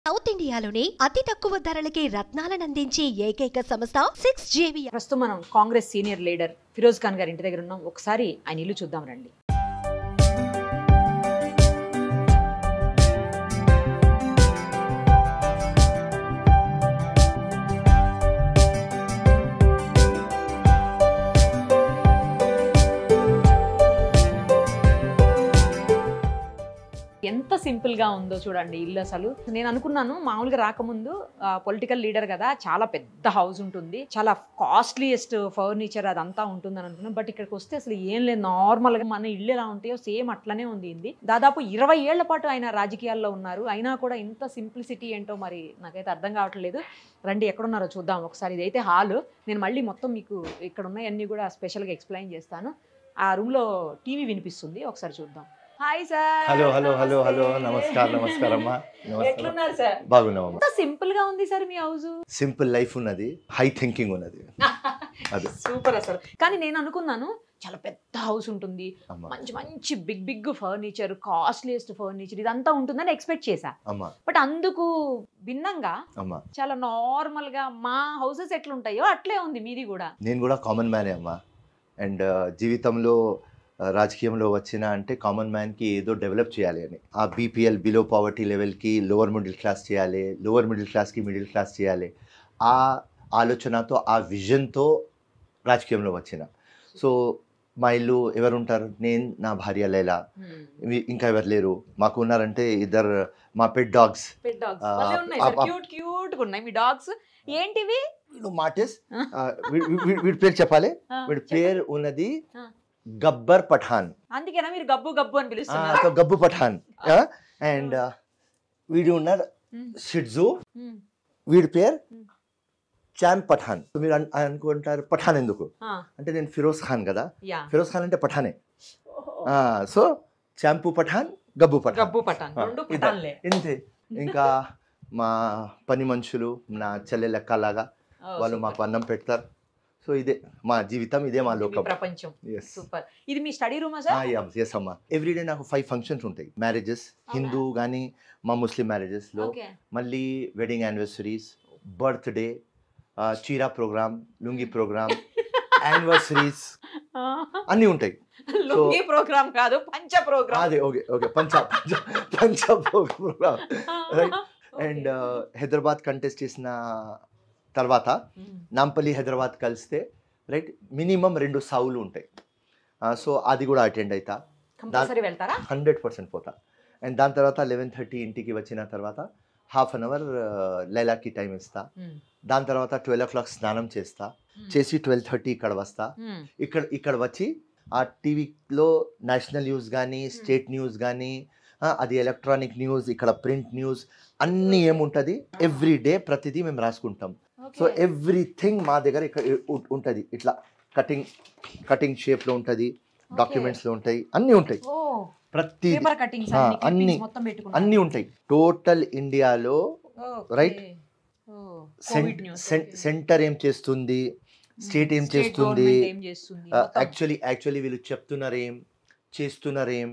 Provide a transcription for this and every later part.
South ఇండియాలోనే అతి తక్కువ ధరలకే రత్నాలను అందించే ఏకైక సంస్థ 6JV. ప్రస్తుతం మనం Congress senior leader Firoz Khan గారి ఇంటి దగ్గర ఉన్నాం. ఒకసారి ఆయన ఇల్లు చూద్దాం రండి. ఎంత సింపుల్ గా ఉందో చూడండి ఇల్లు. అసలు నేను అనుకున్నాను మామూలుగా రాకముందు పొలిటికల్ లీడర్ కదా, చాలా పెద్ద హౌస్ ఉంటుంది, చాలా కాస్ట్లీయెస్ట్ ఫర్నిచర్ అదంతా ఉంటుందని అనుకున్నాను. బట్ ఇక్కడికి వస్తే అసలు ఏం లేదు, నార్మల్ గా మన ఇల్లు ఎలా ఉంటాయో సేమ్ అట్లనే ఉంది. ఇది దాదాపు 20 ఏళ్ల పాటు ఆయన రాజకీయాల్లో ఉన్నారు, అయినా కూడా ఇంత సింప్లిసిటీ ఏంటో మరి నాకైతే అర్థం కావట్లేదు. రండి ఎక్కడున్నారో చూద్దాం ఒకసారి. ఇదైతే హాల్. నేను మళ్ళీ మొత్తం మీకు ఇక్కడ ఉన్నాయన్నీ కూడా స్పెషల్గా ఎక్స్ప్లెయిన్ చేస్తాను. ఆ రూమ్లో టీవీ వినిపిస్తుంది, ఒకసారి చూద్దాం. Hi sir. Hello hello hello hello నమస్కారం. నమస్కారం అమ్మా. ఎట్లున్నారు సార్? బాగున్నాం. సింపుల్ గా ఉంది సార్ మీ హౌస్. సింపుల్ లైఫ్ ఉన్నది, హై థింకింగ్ ఉన్నది. అది సూపర్ అసలు. కానీ నేను అనుకున్నాను చాలా పెద్ద హౌస్ ఉంటుంది, మంచి మంచి big big furniture, costliest furniture ఇదంతా ఉంటుందని ఎక్స్పెక్ట్ చేశా. బట్ అందుకు భిన్నంగా చాలా నార్మల్ గా మా హౌసెస్ ఎట్లుంటాయో అట్లే ఉంది మీది కూడా. నేను కూడా కామన్ మ్యానే అమ్మా. అండ్ జీవితంలో రాజకీయంలో వచ్చిన అంటే కామన్ మ్యాన్కి ఏదో డెవలప్ చేయాలి అని. ఆ బీపీఎల్ బిలో పావర్టీ లెవెల్కి లోవర్ మిడిల్ క్లాస్ చేయాలి, లోవర్ మిడిల్ క్లాస్కి మిడిల్ క్లాస్ చేయాలి, ఆ ఆలోచనతో ఆ విజన్తో రాజకీయంలో వచ్చిన. సో మా ఇల్లు ఎవరు ఉంటారు? నేను, నా భార్య లైలా, ఇంకా ఎవరు లేరు. మాకు ఉన్నారంటే ఇద్దరు మా పెట్ డాగ్స్. ఏంటివి? మాటిస్. వీడి పేరు చెప్పాలి. వీడి పేరు ఉన్నది గబ్బర్ పఠాన్. అందుకేనా మీరు గబ్బు గబ్బు అని పిలుస్తున్నారు? గబ్బు పఠాన్. అండ్ వీడు ఉన్నారు షిడ్జు, వీడి పేరు చాన్ పఠాన్. మీరు అనుకుంటారు పఠాన్ ఎందుకు అంటే నేను ఫిరోజ్ ఖాన్ కదా, ఫిరోజ్ ఖాన్ అంటే పఠానే. సో చాంపు పఠాన్, గబ్బు పఠాన్ ఇంతే. ఇంకా మా పని మనుషులు నా చెల్లె లెక్కలాగా వాళ్ళు మాకు అన్నం పెడతారు. సో ఇదే మా జీవితం, ఇదే మా లోకం, ప్రపంచం. సూపర్. ఇది మీ స్టడీ రూమా సార్? yes అమ్మా. ఎవ్రీడే నాకు 5 ఫంక్షన్స్ ఉంటాయి. మ్యారేజెస్, హిందూ కానీ మా ముస్లిం మ్యారేజెస్లో, మళ్ళీ వెడ్డింగ్ యానివర్సరీస్, బర్త్డే, చీరా ప్రోగ్రామ్, లుంగి ప్రోగ్రామ్, యానివర్సరీస్ అన్నీ ఉంటాయి. లుంగి ప్రోగ్రామ్ కాదు, పంచ ప్రోగ్రామ్. అదే ఓకే ఓకే పంచ program right. And Hyderabad contest చేసిన తర్వాత నాంపల్లి హైదరాబాద్ కలిస్తే రైట్ మినిమం 2 సావులు ఉంటాయి. సో అది కూడా అటెండ్ అవుతా, 100% పోతా. అండ్ దాని తర్వాత 11:30 ఇంటికి వచ్చిన తర్వాత ½ అన్ అవర్ లైలాకి టైం ఇస్తా. దాని తర్వాత 12 o'clock స్నానం చేస్తా, చేసి 12:30 ఇక్కడ వస్తా. ఇక్కడ వచ్చి ఆ టీవీలో నేషనల్ న్యూస్ కానీ, స్టేట్ న్యూస్ కానీ, అది ఎలక్ట్రానిక్ న్యూస్, ఇక్కడ ప్రింట్ న్యూస్ అన్నీ ఏముంటుంది ఎవ్రీ డే ప్రతిదీ మేము రాసుకుంటాం. సో ఎవ్రీథింగ్ మా దగ్గర ఇక్కడ ఉంటుంది. ఇట్లా కటింగ్ షేప్లో ఉంటుంది, డాక్యుమెంట్స్లో ఉంటాయి, అన్నీ ఉంటాయి, ప్రతి అన్నీ ఉంటాయి. టోటల్ ఇండియాలో రైట్ సెంటర్ ఏం చేస్తుంది, స్టేట్ ఏం చేస్తుంది, యాక్చువల్లీ వీళ్ళు చెప్తున్నారేం చేస్తున్నారు,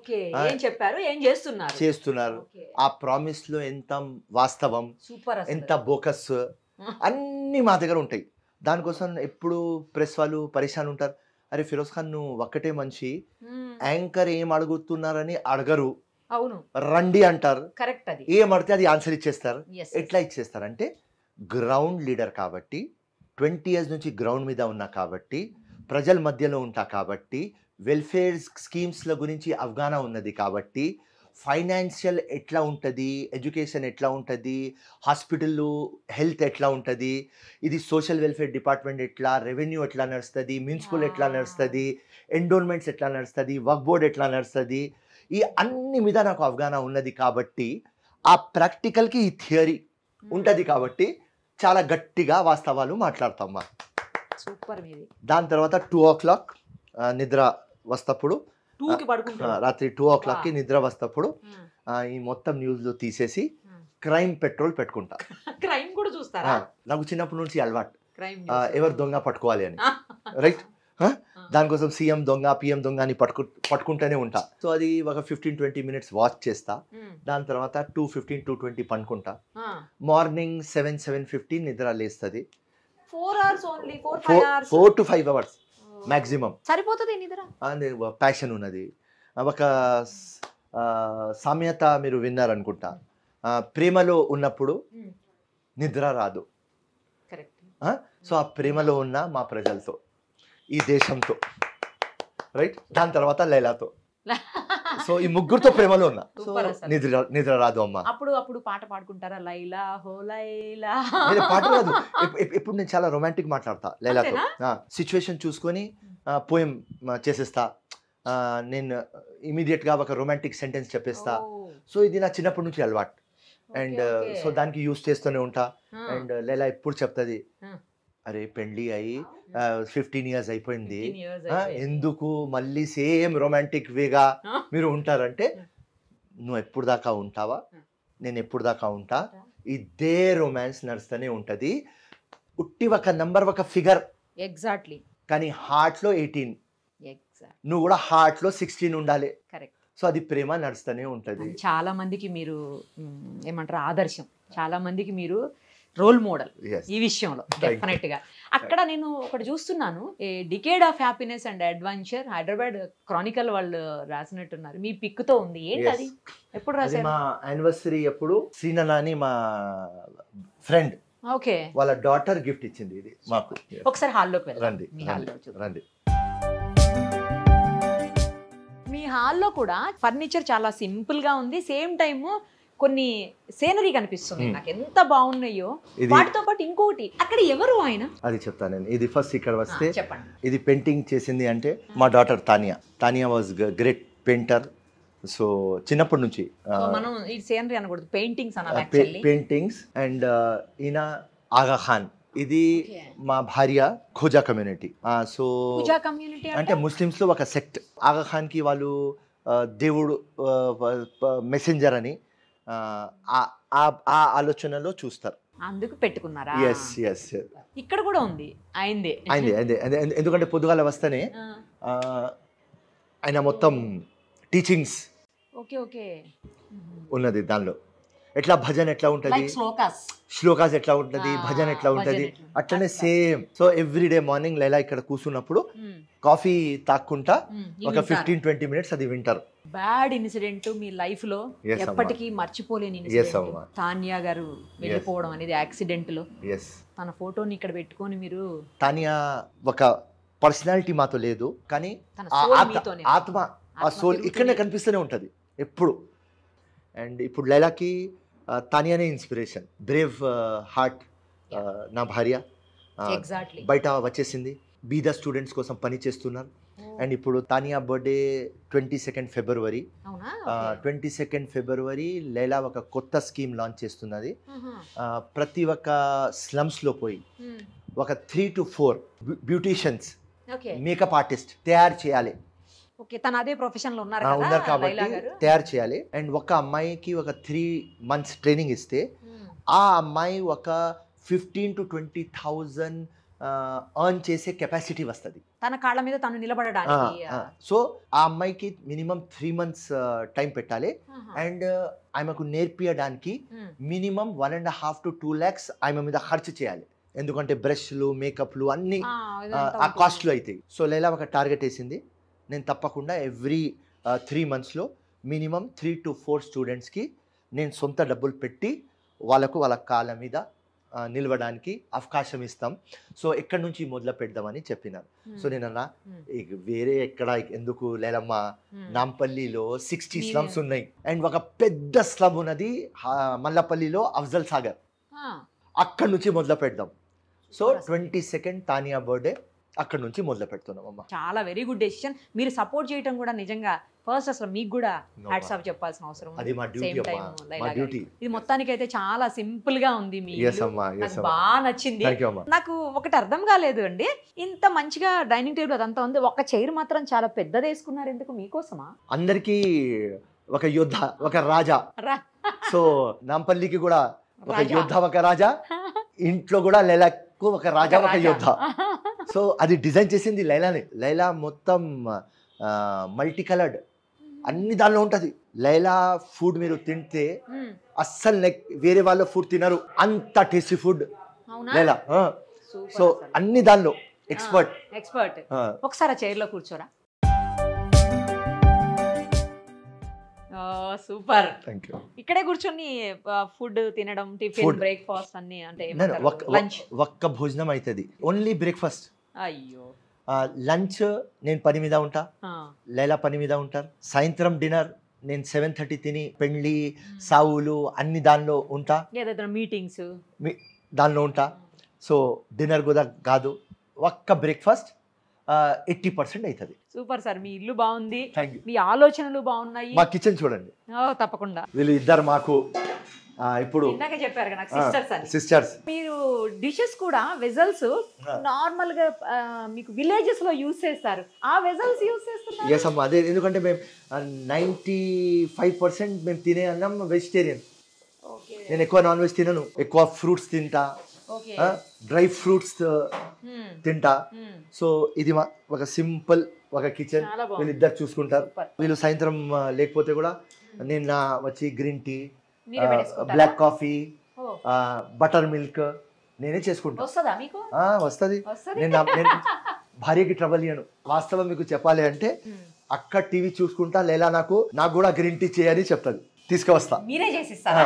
ఆ ప్రామిస్ లో ఎంత వాస్తవం, ఎంత బోకస్, అన్నీ మా దగ్గర ఉంటాయి. దానికోసం ఎప్పుడు ప్రెస్ వాళ్ళు పరేషాన్ ఉంటారు. అరే ఫిరోజ్ ఖాన్ నువ్వు ఒక్కటే మనిషి, యాంకర్ ఏం అడుగుతున్నారని అడగరు, రండి అంటారు, ఏం అడితే అది ఆన్సర్ ఇచ్చేస్తారు. ఎట్లా ఇచ్చేస్తారు అంటే గ్రౌండ్ లీడర్ కాబట్టి, 20 years నుంచి గ్రౌండ్ మీద ఉన్నా కాబట్టి, ప్రజల మధ్యలో ఉంటా కాబట్టి, వెల్ఫేర్ స్కీమ్స్ల గురించి అవగాహన ఉన్నది కాబట్టి, ఫైనాన్షియల్ ఎట్లా ఉంటుంది, ఎడ్యుకేషన్ ఎట్లా ఉంటుంది, హాస్పిటల్లో హెల్త్ ఎట్లా ఉంటుంది, ఇది సోషల్ వెల్ఫేర్ డిపార్ట్మెంట్ ఎట్లా, రెవెన్యూ ఎట్లా నడుస్తుంది, మున్సిపల్ ఎట్లా నడుస్తుంది, ఎండోర్మెంట్స్ ఎట్లా నడుస్తుంది, వర్క్ బోర్డ్ ఎట్లా నడుస్తుంది, ఈ అన్ని మీద నాకు అవగాహన ఉన్నది కాబట్టి, ఆ ప్రాక్టికల్కి ఈ థియరీ ఉంటుంది కాబట్టి చాలా గట్టిగా వాస్తవాలు మాట్లాడతామ్మా. దాని తర్వాత 2 o'clock నిద్ర వస్తప్పుడు, రాత్రి 2 o'clockకి నిద్ర వస్తప్పుడు ఈ మొత్తం న్యూస్లో తీసేసి క్రైమ్ పెట్రోల్ పెట్టుకుంటా. నాకు చిన్నప్పటి నుంచి అలవాటు, ఎవరు దొంగ పట్టుకోవాలి అని రైట్. దానికోసం సీఎం దొంగ పిఎం దొంగ అని పట్టుకుంటూనే ఉంటా. సో అది ఒక 15-20 మినిట్స్ వాచ్ చేస్తా. దాని తర్వాత 2:15 2:20 పండుకుంటా. మార్నింగ్ 7-7:15 నిద్ర లేస్తుంది. 4 hours only, 4-5 hours. 4 to 5 hours maximum సరిపోతుంది నిద్ర. ప్యాషన్ ఉన్నది. ఒక సామ్యత మీరు విన్నారనుకుంటా, ప్రేమలో ఉన్నప్పుడు నిద్ర రాదు. సో ఆ ప్రేమలో ఉన్న మా ప్రజలతో, ఈ దేశంతో, రైట్, దాని తర్వాత లైలాతో, సో ఈ ముగ్గురుతో ప్రేమలో ఉన్నా. సో నిద్ర రాదు అమ్మ. అప్పుడు పాట పాడుకుంటారా? లైలా హో లైలా. పాట రాదు. ఇప్పుడు నేను చాలా రొమాంటిక్ మాట్లాడతా లైలాతో. సిచ్యువేషన్ చూసుకొని పోయం చేసేస్తా. నేను ఇమీడియట్ గా ఒక రొమాంటిక్ సెంటెన్స్ చెప్పేస్తా. సో ఇది నా చిన్నప్పటి నుంచి అలవాటు. అండ్ సో దానికి యూస్ చేస్తూనే ఉంటా. అండ్ లైలా ఎప్పుడు చెప్తుంది, అరే పెళ్ళి అయ్యి 15 years అయిపోయింది, ఎందుకు మళ్ళీ సేమ్ రొమాంటిక్ వేగా మీరు ఉంటారంటే, నువ్వు ఎప్పుడు దాకా ఉంటావా, నేను ఎప్పుడు దాకా ఉంటా, ఇదే రొమాన్స్ నడుస్తూనే ఉంటది. ఉట్టి ఒక నంబర్, ఒక ఫిగర్, ఎగ్జాక్ట్లీ, కానీ హార్ట్ లో 18, నువ్వు కూడా హార్ట్ లో 16 ఉండాలి. కరెక్ట్. సో అది ప్రేమ నడుస్తూనే ఉంటది. చాలా మందికి మీరు ఏమంటారు ఆదర్శం, చాలా మందికి మీరు రోల్ మోడల్ ఈ విషయంలో డెఫినెట్ గా. అక్కడ నేను ఒకటి చూస్తున్నాను, a decade of happiness and adventure Hyderabad Chronicle వాళ్ళు రాసినట్టున్నారు, మీ పిక్ తో ఉంది. ఏంటి అది? ఎప్పుడు రాశారు? మా యానివర్సరీ అప్పుడు శ్రీనన్న అని మా ఫ్రెండ్, ఓకే, వాళ్ళ డాటర్ గిఫ్ట్ ఇచ్చింది ఇది మాకు. ఒకసారి హాల్లోకి వెళ్ళండి. రండి. మీ హాల్లో కూడా ఫర్నిచర్ చాలా సింపుల్ గా ఉంది, సేమ్ టైమ్ కొన్ని సీనరీ కనిపిస్తుంది నాకు, ఎంత బాగున్నాయో. వాటితో పాటు ఇంకొకటి, అక్కడ ఎవరు ఆయన? అది చెప్తాను నేను. ఇది ఫస్ట్ ఇక్కడ వస్తే చెప్పండి. ఇది పెయింటింగ్ చేసింది అంటే మా daughter Tania was great painter. So చిన్నప్పటి నుంచి మనం ఈ సీనరీ అనకూడదు, పెయింటింగ్స్ అనాలి యాక్చువల్లీ. పెయింటింగ్స్. అండ్ ఈయన ఆగా ఖాన్, ఇది మా భార్య Khoja community. So Khoja community అంటే ముస్లిమ్స్ లో ఒక సెక్ట్. ఆగా ఖాన్ కి వాళ్ళు దేవుడు మెసెంజర్ అని ఆ ఆలోచనలో చూస్తారు, అందుకు పెట్టుకున్నారా? yes. ఇక్కడ కూడా ఉంది అయిందే. ఎందుకంటే పొద్దుగాల వస్తేనే ఆయన మొత్తం టీచింగ్స్ ఉన్నది. దానిలో ఎట్లా భజన్ ఎట్లా ఉంటది, శ్లోకాస్ ఎట్లా ఉంటది, భజన్ ఎట్లా ఉంటది, అట్లనే same. So everyday morning Laila ఇక్కడ కూర్చున్నప్పుడు కాఫీ తాక్కుంటా ఒక 15-20 మినిట్స్ అది వింటారు. బ్యాడ్ ఇన్సిడెంట్ మీ లైఫ్ లో ఎప్పటికీ మర్చిపోలేని ఇన్సిడెంట్, తానియా గారు వెళ్ళిపోవడం అనేది యాక్సిడెంట్ లో. తన ఫోటోని ఇక్కడ పెట్టుకొని మీరు, తానియా ఒక పర్సనాలిటీ మాతో లేదు, కానీ ఆత్మ, ఆ సోల్ ఇక్కడనే కనిపిస్తూనే ఉంటది ఎప్పుడు. అండ్ ఇప్పుడు లైలాకి తానియానే ఇన్స్పిరేషన్. బ్రేవ్ హార్ట్ నా భార్య బయట వచ్చేసింది, బీద స్టూడెంట్స్ కోసం పని చేస్తున్నారు. అండ్ ఇప్పుడు Tania birthday 22nd February. 22nd February లైలా ఒక కొత్త స్కీమ్ లాంచ్ చేస్తున్నది. ప్రతి ఒక్క స్లమ్స్లో పోయి ఒక 3 to 4 బ్యూటీషియన్స్, మేకప్ ఆర్టిస్ట్ తయారు చేయాలి. తన అదే ప్రొఫెషన్ లో ఉన్నారు కాబట్టి తయారు చేయాలి. అండ్ ఒక అమ్మాయికి ఒక 3 months ట్రైనింగ్ ఇస్తే ఆ అమ్మాయి ఒక 15,000 to 20,000 ఎర్న్ చేసే కెపాసిటీ వస్తుంది, తన కాళ్ళ మీద తను నిలబడడానికి. సో ఆ అమ్మాయికి మినిమం 3 months టైం పెట్టాలి. అండ్ ఆమెకు నేర్పించడానికి మినిమం 1.5 to 2 lakhs ఆమె మీద ఖర్చు చేయాలి. ఎందుకంటే బ్రష్లు, మేకప్లు అన్ని ఆ కాస్ట్లు అవుతాయి. సో లైలా ఒక టార్గెట్ వేసింది, నేను తప్పకుండా ఎవ్రీ 3 monthsలో మినిమం 3 to 4 స్టూడెంట్స్కి నేను సొంత డబ్బులు పెట్టి వాళ్ళ కాళ్ళ మీద నిలవడానికి అవకాశం ఇస్తాం. సో ఎక్కడి నుంచి మొదలు పెడదామని చెప్పినారు. సో నేను అన్నా, వేరే ఎక్కడ ఎందుకు లేదమ్మా, నాంపల్లిలో 60 slums ఉన్నాయి. అండ్ ఒక పెద్ద స్లమ్ ఉన్నది మల్లపల్లిలో, అఫ్జల్ సాగర్, అక్కడి నుంచి మొదలు పెడదాం. సో 22nd తానియా బర్త్డే అక్కడ నుంచి మొదలు పెడుతున్నాం అమ్మ. చాలా వెరీ గుడ్ డెసిషన్. మీరు సపోర్ట్ చేయడం కూడా నిజంగా ఫస్ట్ అసలు మీకు కూడా హ్యాట్స్ ఆఫ్ చెప్పాల్సిన అవసరం అది మా డ్యూటీ. ఇది మొత్తానికి అయితే చాలా సింపుల్ గా ఉంది, మీ బాగా నచ్చింది. నాకు ఒకటి అర్థం కాలేదు అండి, ఇంత మంచిగా డైనింగ్ టేబుల్ అదంతా ఉంది, ఒక చైర్ మాత్రం చాలా పెద్దది వేసుకున్నారు, ఎందుకు? మీకోసమా? అందరికి ఒక యోధ, ఒక రాజా. సో నాంపల్లికి కూడా ఒక యోధ, ఒక రాజా, ఇంట్లో కూడా లైలాకు ఒక రాజా, ఒక యోధ. సో అది డిజైన్ చేసింది లైలానే. లైలా మొత్తం మల్టీ కలర్డ్ అన్ని దానిలో ఉంటుంది. లైలా ఫుడ్ మీరు తింటే అస్సలు వేరే వాళ్ళ ఫుడ్ తినరు, అంత టేస్టీ ఫుడ్ లైలా. సో అన్ని దానిలో ఎక్స్పర్ట్. ఒకసారి చైర్లో కూర్చోరా. సూపర్. ఇక్కడే కూర్చొని ఫుడ్ తినడం, టిఫిన్, బ్రేక్ఫాస్ట్ అన్ని, అంటే ఒక్క భోజనం అవుతుంది, ఓన్లీ బ్రేక్ఫాస్ట్. అయ్యో. లంచ్ నేను పని మీద ఉంటా, లైలా పని మీద ఉంటారు. సాయంత్రం డిన్నర్ నేను 7:30 తిని పెళ్లి సావులు అన్ని దానిలో ఉంటా, మీటింగ్స్ దానిలో ఉంటా. సో డిన్నర్ కూడా కాదు, ఒక్క బ్రేక్ఫాస్ట్ 80% అవుతుంది. సూపర్ సార్, మీ ఇల్లు బాగుంది, మీ ఆలోచనలు బాగున్నాయి. మా కిచెన్ చూడండి. తప్పకుండా. వీళ్ళు ఇద్దరు మాకు ఇప్పుడు ఇందాక చెప్పారు కదా సిస్టర్స్ అని. సిస్టర్స్. మీరు డిషెస్ కూడా వెజల్స్ నార్మల్ గా మీకు విలేజెస్ లో యూస్ చేస్తారు, ఆ వెజల్స్ యూస్ చేస్తున్నారు? ఎస్ అమ్మా, అదే. ఎందుకంటే మేము 95% మేము తినే అన్నం వెజిటేరియన్. నేను ఎక్కువ నాన్ వెజ్ తినను, ఎక్కువ ఫ్రూట్స్ తింటా, డ్రై ఫ్రూట్స్ తింటా. సో ఇది ఒక సింపుల్ ఒక కిచెన్, వీళ్ళిద్దరు చూసుకుంటారు. వీళ్ళు సాయంత్రం లేకపోతే కూడా నేను వచ్చి green tea, black coffee, butter milk నేనే చేసుకుంటా. వస్తుంది. నేను భార్యకి ట్రబుల్ ఇయ్యను. వాస్తవం మీకు చెప్పాలి అంటే అక్క టీవీ చూసుకుంటా, లేదా నాకు కూడా గ్రీన్ టీ చేయని చెప్తాది, తీసుకువస్తా. మీరే చేసిస్తారా?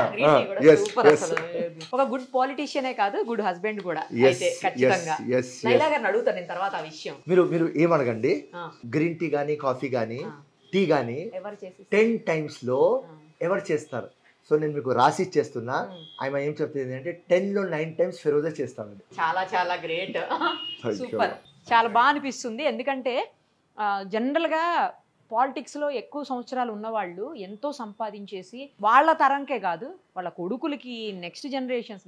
ఒక గుడ్ పాలిటిషియనే కాదు, గుడ్ హస్బెండ్ కూడా. ఖచ్చితంగా లైలా గారిని అడుగుతాను నేను తర్వాత ఆ విషయం. మీరు ఏమడగండి, గ్రీన్ టీ గానీ, కాఫీ గానీ, టీ గానీ 10 times లో ఎవరు చేస్తారు? సో నేను మీకు రాసి ఇచ్చేస్తున్నా. ఆమె ఏం చెప్తుంది అంటే 10లో 9 times ఫెరోజే చేస్తానండి. చాలా చాలా గ్రేట్, సూపర్. చాలా బాగా అనిపిస్తుంది. ఎందుకంటే జనరల్గా పాలిటిక్స్లో ఎక్కువ సంవత్సరాలు ఉన్నవాళ్ళు ఎంతో సంపాదించేసి వాళ్ళ తరంకే కాదు, వాళ్ళ కొడుకులకి నెక్స్ట్ జనరేషన్స్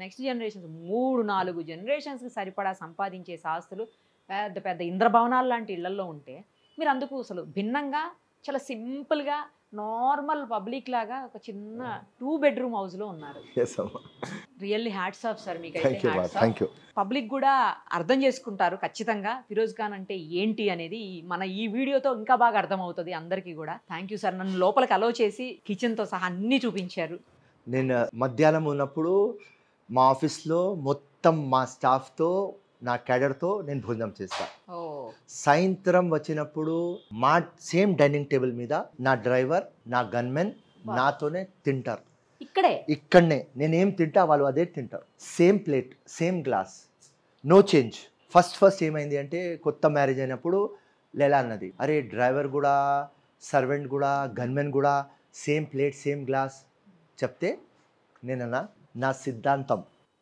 3-4 జనరేషన్స్కి సరిపడా సంపాదించే ఆస్తులు పెద్ద పెద్ద ఇంద్రభవనాలు లాంటి ఇళ్లలో ఉంటే, మీరు అందుకు అసలు భిన్నంగా చాలా సింపుల్గా నార్మల్ పబ్లిక్ లాగా ఒక చిన్న 2 bedroom హౌస్లో ఉన్నారు. రియల్లీ హ్యాట్స్ ఆఫ్ సార్, మీకు పబ్లిక్ కూడా అర్థం చేసుకుంటారు ఖచ్చితంగా ఫిరోజ్ ఖాన్ అంటే ఏంటి అనేది మన ఈ వీడియోతో ఇంకా బాగా అర్థమవుతుంది అందరికీ కూడా. థ్యాంక్ యూ సార్, నన్ను లోపలికి అలో చేసి కిచెన్తో సహా అన్నీ చూపించారు. నేను మధ్యాహ్నం ఉన్నప్పుడు మా ఆఫీస్లో మొత్తం మా స్టాఫ్తో, నా క్యాడర్తో నేను భోజనం చేస్తా. సాయంత్రం వచ్చినప్పుడు మా సేమ్ డైనింగ్ టేబుల్ మీద నా డ్రైవర్, నా గన్మెన్ నాతోనే తింటారు. ఇక్కడనే నేనేం తింటా వాళ్ళు అదే తింటారు. Same plate, same glass, no change. First ఏమైంది అంటే, కొత్త మ్యారేజ్ అయినప్పుడు లైలా అన్నది, అరే డ్రైవర్ కూడా, సర్వెంట్ కూడా, గన్మెన్ కూడా సేమ్ ప్లేట్, సేమ్ గ్లాస్ చెప్తే నేనన్నా, నా సిద్ధాంతం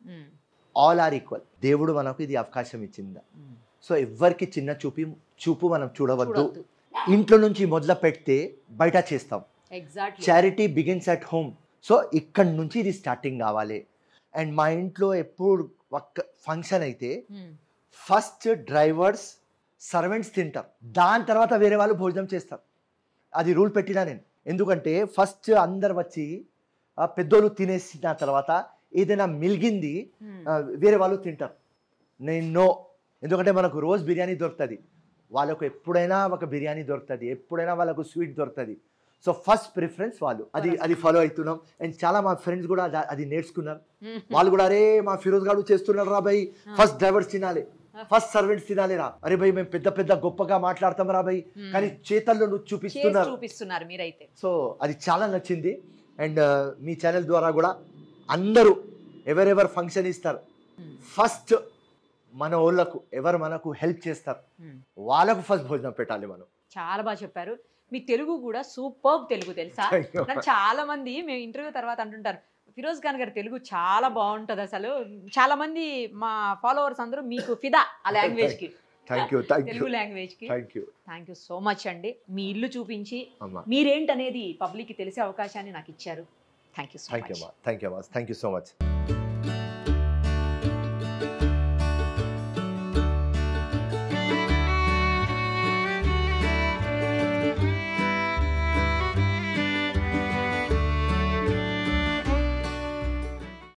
ఆల్ ఆర్ ఈక్వల్. దేవుడు మనకు ఇది అవకాశం ఇచ్చిందా. సో ఎవ్వరికి చిన్న చూపు మనం చూడవద్దు. ఇంట్లో నుంచి మొదలు పెడితే బయట చేస్తాం. Charity begins at home. So ఇక్కడ నుంచి ఇది స్టార్టింగ్ కావాలి. అండ్ మా ఇంట్లో ఎప్పుడు ఒక్క ఫంక్షన్ అయితే ఫస్ట్ డ్రైవర్స్, సర్వెంట్స్ తింటారు, దాని తర్వాత వేరే వాళ్ళు భోజనం చేస్తారు. అది రూల్ పెట్టినా నేను. ఎందుకంటే ఫస్ట్ అందరు వచ్చి పెద్దోళ్ళు తినేసిన తర్వాత ఏదైనా మిలిగింది వేరే వాళ్ళు తింటారు. నేను ఎందుకంటే మనకు రోజు బిర్యానీ దొరుకుతుంది, వాళ్ళకు ఎప్పుడైనా ఒక బిర్యానీ దొరుకుతుంది, ఎప్పుడైనా వాళ్ళకు స్వీట్ దొరుకుతుంది. సో ఫస్ట్ ప్రిఫరెన్స్ వాళ్ళు అది ఫాలో అవుతున్నాం. అండ్ చాలా మా ఫ్రెండ్స్ కూడా అది నేర్చుకున్నారు. వాళ్ళు కూడా అరే మా ఫిరోజ్ గారు చేస్తున్నారు రా భయ్, ఫస్ట్ డ్రైవర్స్ తినాలి, ఫస్ట్ సర్వెంట్స్ తినాలి రా, అరే భయ్ మేము పెద్ద పెద్ద గొప్పగా మాట్లాడతాం రా భయ్, కానీ చేతల్లో నువ్వు చూపిస్తున్నారు మీరైతే. సో అది చాలా నచ్చింది. అండ్ మీ ఛానల్ ద్వారా కూడా అందరూ ఎవరెవరు ఫంక్షన్ ఇస్తారు, ఫస్ట్ మన వాళ్ళకు ఎవరు మనకు హెల్ప్ చేస్తారు వాళ్ళకు ఫస్ట్ భోజనం పెట్టాలి మనం. చాలా బాగా చెప్పారు. మీ తెలుగు కూడా సూపర్ తెలుగు, తెలుసా? నాకు చాలా మంది మేము ఇంటర్వ్యూ తర్వాత అంటుంటారు, ఫిరోజ్ ఖాన్ గారి తెలుగు చాలా బాగుంటుంది అసలు. చాలా మంది మా ఫాలోవర్స్ అందరూ మీకు ఫిదా ఆ లాంగ్వేజ్ కి, తెలుగు లాంగ్వేజ్ కి. థ్యాంక్ యూ సో మచ్ అండి. మీ ఇల్లు చూపించి మీరేంటనేది పబ్లిక్ కి తెలిసే అవకాశాన్ని నాకు ఇచ్చారు. Thank you so much.